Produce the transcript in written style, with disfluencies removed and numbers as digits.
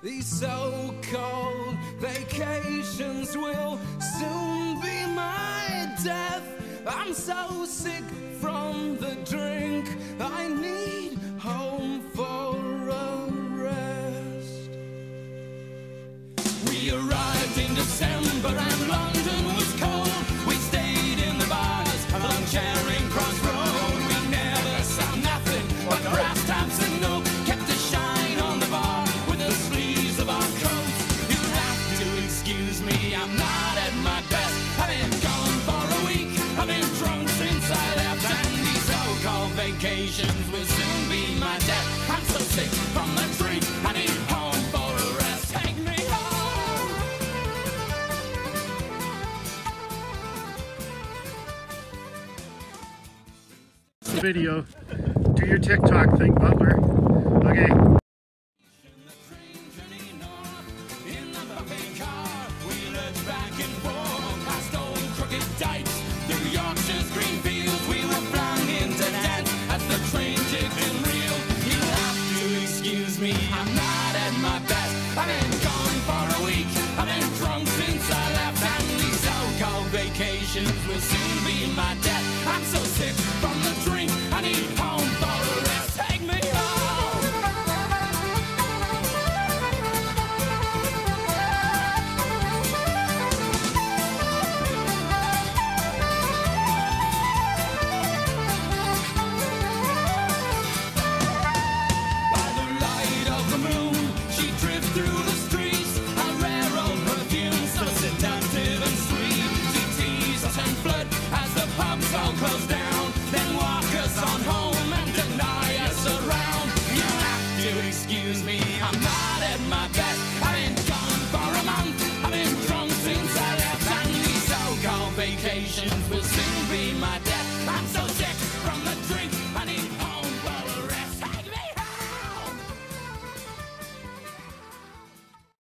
These so-called vacations will soon be my death. I'm so sick from the drink, I need home for a rest. We arrived in December and London was cold. We stayed in the bars along Charing Cross Road. We never saw nothing but brass taps and no. Kept a shine on the bar with the sleeves of our coats. You'll have to excuse me, I'm not at my best. I've been gone for a week, I've been drunk since I left. And these so-called vacations will soon be my death. I'm so sick from the drink, I need home for a rest. Take me home. Video. Do your TikTok thing, Butler. Okay. I'm not at my best. I've been gone for a week, I've been drunk since I left. And these so-called vacations will soon be my death. I'm so sick from the drink, I need home for a rest. Take me home. By the light of the moon, she drifts through the streets, a rare old perfume, so seductive and sweet. She teases us and flirt as the pubs all close down, then walk us on home and deny us around. You have to excuse me, I'm not at my best. I've been gone for a month, I've been drunk since I left. And these so-called vacations will soon be my death. I'm so